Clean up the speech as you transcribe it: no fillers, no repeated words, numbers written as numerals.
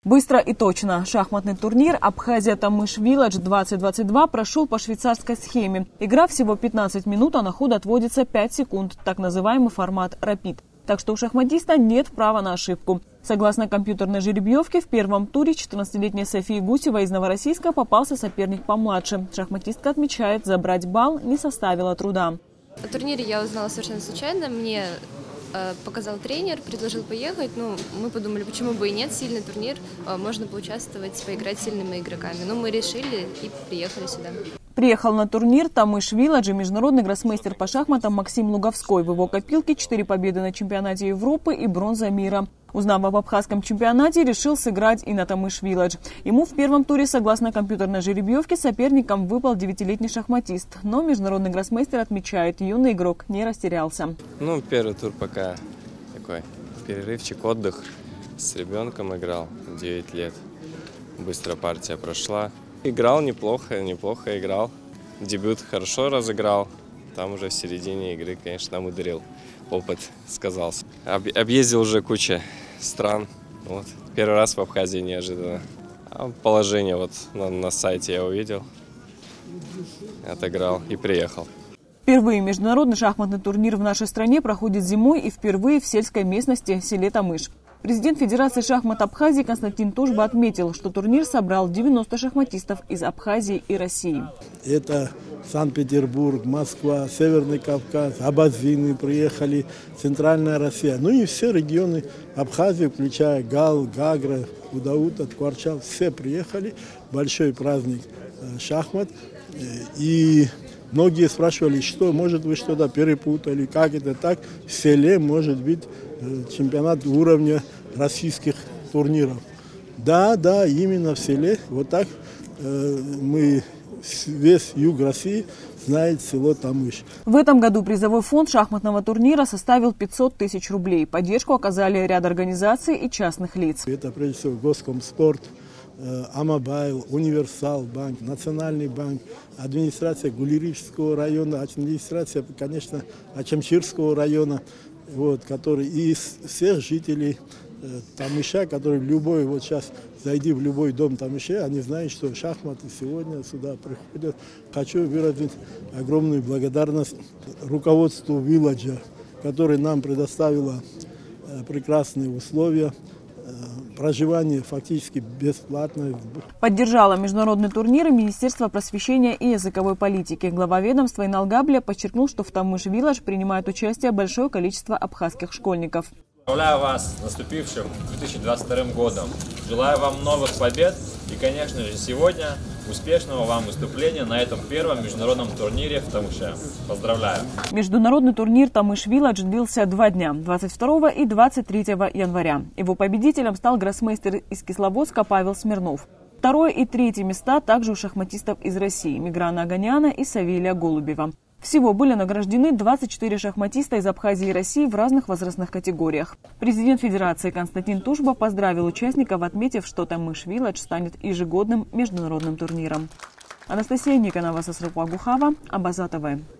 Быстро и точно. Шахматный турнир «Абхазия Тамыш Вилладж 2022» прошел по швейцарской схеме. Игра всего 15 минут, а на ход отводится 5 секунд. Так называемый формат «Рапид». Так что у шахматиста нет права на ошибку. Согласно компьютерной жеребьевке, в первом туре 14-летняя София Гусева из Новороссийска попался соперник помладше. Шахматистка отмечает, забрать балл не составило труда. О турнире я узнала совершенно случайно. Мне показал тренер, предложил поехать. Мы подумали, почему бы и нет, сильный турнир, можно поучаствовать, поиграть с сильными игроками. Мы решили и приехали сюда. Приехал на турнир Тамыш Вилладж международный гроссмейстер по шахматам Максим Луговской. В его копилке 4 победы на чемпионате Европы и бронза мира. Узнав об абхазском чемпионате, решил сыграть и на Тамыш Вилладж. Ему в первом туре, согласно компьютерной жеребьевке, соперником выпал 9-летний шахматист. Но международный гроссмейстер отмечает, юный игрок не растерялся. Первый тур пока такой перерывчик, отдых. С ребенком играл, 9 лет. Быстро партия прошла. Играл неплохо играл. Дебют хорошо разыграл. Там уже в середине игры, конечно, намудрил. Опыт сказался. Объездил уже куча стран. Первый раз в Абхазии неожиданно. Положение на сайте я увидел, отыграл и приехал. Впервые международный шахматный турнир в нашей стране проходит зимой и впервые в сельской местности селе Тамыш. Президент Федерации шахмат Абхазии Константин Тужба отметил, что турнир собрал 90 шахматистов из Абхазии и России. Это Санкт-Петербург, Москва, Северный Кавказ, Абазины приехали, Центральная Россия. И все регионы Абхазии, включая Гал, Гагра, Удаута, Ткварчал, все приехали. Большой праздник шахмат. И многие спрашивали, что, может, вы что-то перепутали, как это так. В селе может быть чемпионат уровня российских турниров. Да, именно в селе. Вот так весь юг России знает село Тамыш. В этом году призовой фонд шахматного турнира составил 500 тысяч рублей. Поддержку оказали ряд организаций и частных лиц. Это прежде всего Госкомспорт, Амобайл, Универсал банк, Национальный банк, администрация Гулирического района, администрация, конечно, Ачамчирского района, которые из всех жителей Тамыша, которые сейчас зайди в любой дом Тамыша, они знают, что шахматы сегодня сюда приходят. Хочу выразить огромную благодарность руководству Вилладжа, которое нам предоставило прекрасные условия. Проживание фактически бесплатное. Поддержало международный турнир и Министерство просвещения и языковой политики. Глава ведомства Инал Габля подчеркнул, что в Тамыш Вилладж принимает участие большое количество абхазских школьников. Поздравляю вас с наступившим 2022 годом. Желаю вам новых побед и, конечно же, сегодня успешного вам выступления на этом первом международном турнире в Тамыше. Поздравляю! Международный турнир Тамыш Вилладж длился 2 дня, 22 и 23 января. Его победителем стал гроссмейстер из Кисловодска Павел Смирнов. 2 и 3 места также у шахматистов из России Миграна Аганяна и Савелия Голубева. Всего были награждены 24 шахматиста из Абхазии и России в разных возрастных категориях. Президент Федерации Константин Тужба поздравил участников, отметив, что Тамыш Вилладж станет ежегодным международным турниром. Анастасия Никонова, Сосрупа Гухава, Абаза ТВ.